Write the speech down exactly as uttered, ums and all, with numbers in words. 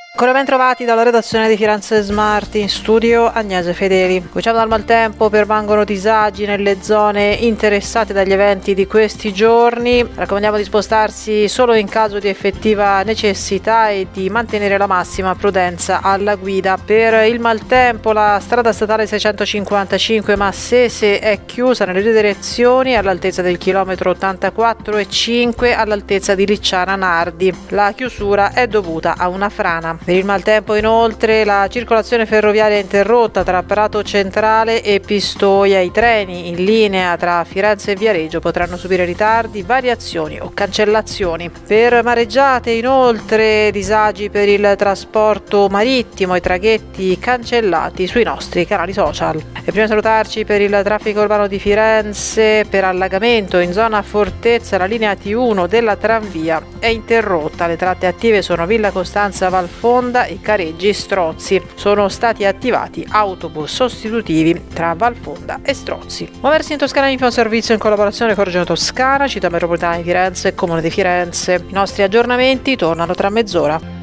Ancora ben trovati dalla redazione di Firenze Smart, in studio Agnese Fedeli. Cominciamo dal maltempo. Permangono disagi nelle zone interessate dagli eventi di questi giorni. Raccomandiamo di spostarsi solo in caso di effettiva necessità e di mantenere la massima prudenza alla guida. Per il maltempo la strada statale seicentocinquantacinque Massese è chiusa nelle due direzioni all'altezza del chilometro ottantaquattro e cinque all'altezza di Licciana Nardi. La chiusura è dovuta a una frana. Per il maltempo inoltre la circolazione ferroviaria è interrotta tra Prato Centrale e Pistoia. I treni in linea tra Firenze e Viareggio potranno subire ritardi, variazioni o cancellazioni. Per mareggiate inoltre disagi per il trasporto marittimo e traghetti cancellati sui nostri canali social. E prima di salutarci, per il traffico urbano di Firenze, per allagamento in zona Fortezza la linea T uno della tranvia è interrotta. Le tratte attive sono Villa Costanza Valfonda e Careggi Strozzi. Sono stati attivati autobus sostitutivi tra Valfonda e Strozzi. Muoversi in Toscana Info Servizio in collaborazione con Regione Toscana, Città Metropolitana di Firenze e Comune di Firenze. I nostri aggiornamenti tornano tra mezz'ora.